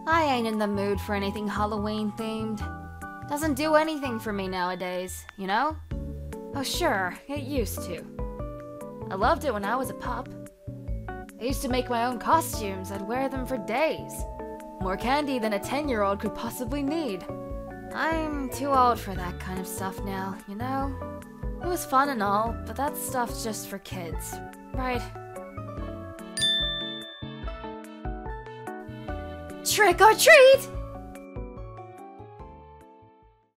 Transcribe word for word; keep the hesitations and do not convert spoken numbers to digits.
I ain't in the mood for anything Halloween themed. Doesn't do anything for me nowadays, you know? Oh sure, it used to. I loved it when I was a pup. I used to make my own costumes. I'd wear them for days. More candy than a ten-year-old could possibly need. I'm too old for that kind of stuff now, you know? It was fun and all, but that stuff's just for kids, right? Trick or treat!